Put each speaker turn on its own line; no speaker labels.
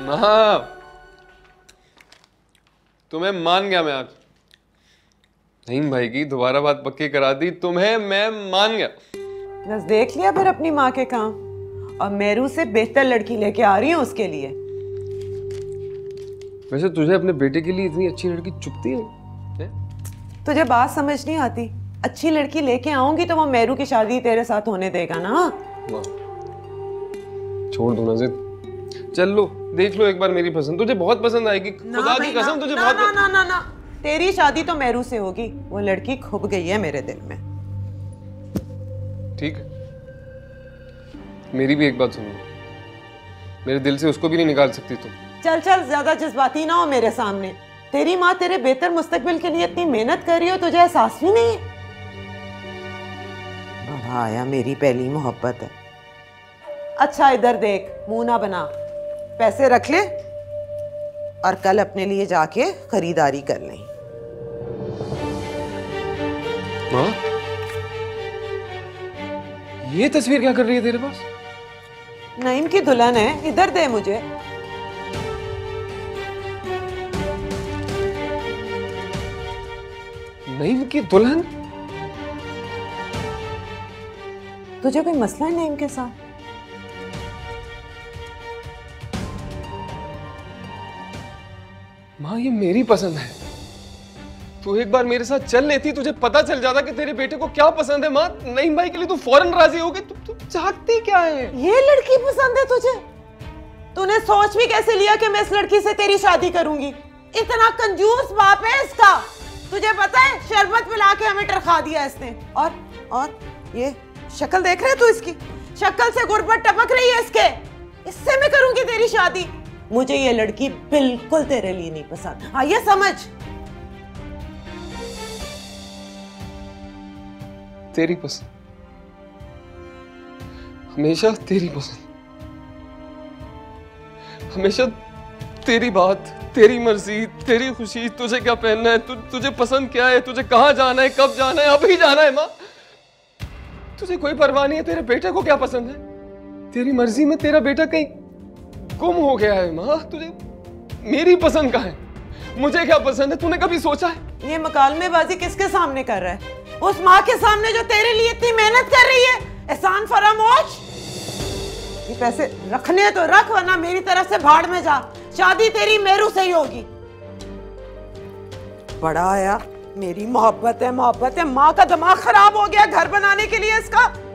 माँ, तुम्हें मान गया मैं आज। नहीं भाई की दोबारा बात पक्की करा दी तुम्हें, मैं मान गया।
बस देख लिया फिर अपनी माँ के काम, और मेरू से बेहतर लड़की लेके आ रही हूँ उसके लिए।
वैसे तुझे अपने बेटे के लिए इतनी अच्छी लड़की चुभती है?
तुझे बात समझ नहीं आती? अच्छी लड़की लेके आऊंगी तो वो मेरू की शादी तेरे साथ होने देगा ना?
छोड़ दो ना जिद, चल लो देख लो एक बार मेरी पसंद, तुझे बहुत पसंद आएगी, खुदा की कसम तुझे बहुत।
ना ना ना ना, तेरी शादी तो मेरू से होगी, वो लड़की खुब गई है मेरे दिल में।
ठीक है, मेरी भी एक बात सुनो, मेरे दिल से उसको भी नहीं निकाल सकती तुम।
चल चल, ज्यादा जज्बाती ना हो मेरे सामने। तेरी माँ तेरे बेहतर मुस्तकबिल के लिए इतनी मेहनत कर रही हो, तुझे एहसास भी नहीं है? बड़ा आया, मेरी पहली मोहब्बत है। अच्छा इधर देख, मुंह ना बना, पैसे रख ले और कल अपने लिए जाके खरीदारी कर लें।
माँ, ये तस्वीर क्या कर रही है तेरे पास?
नईम की दुल्हन है, इधर दे मुझे।
नईम की दुल्हन?
तुझे कोई मसला है नईम के साथ?
माँ ये मेरी पसंद है, तू एक बार मेरे साथ चल लेती, तुझे पता चल जाता कि तेरे बेटे को क्या पसंद है। माँ, नईम भाई के लिए तू फौरन राजी हो गई, तू चाहती क्या है?
ये लड़की पसंद है तुझे? तूने सोच भी कैसे लिया कि मैं इस लड़की से तेरी शादी करूंगी? इतना कंजूस बाप है इसका, तुझे पता है? शरबत पिला के हमें टरखा दिया इसने। और ये शक्ल देख रहे तू इसकी? शक्ल से गुर्बत टपक रही है इसके। इससे मैं करूंगी तेरी शादी? मुझे ये लड़की बिल्कुल तेरे लिए नहीं पसंद। हाँ ये समझ।
तेरी पसंद, हमेशा तेरी पसंद, हमेशा तेरी बात, तेरी मर्जी, तेरी खुशी। तुझे क्या पहनना है, तुझे पसंद क्या है, तुझे कहाँ जाना है, कब जाना है, अभी जाना है। माँ, तुझे कोई परवाह नहीं है तेरे बेटे को क्या पसंद है? तेरी मर्जी में तेरा बेटा कहीं गुम हो गया है। माँ, तुझे मेरी पसंद कहाँ है, मुझे क्या पसंद है, तूने कभी सोचा है?
ये मकालमेबाजी किसके सामने कर रहा है? उस माँ के सामने जो तेरे लिए इतनी मेहनत कर रही है। एहसान फरामोश, ये पैसे रखने हैं तो रख, वरना मेरी तरफ से भाड़ में जा। शादी तेरी मेरू से ही होगी। बड़ा आया, मेरी मोहब्बत है, मोहब्बत है। माँ का दिमाग खराब हो गया घर बनाने के लिए इसका।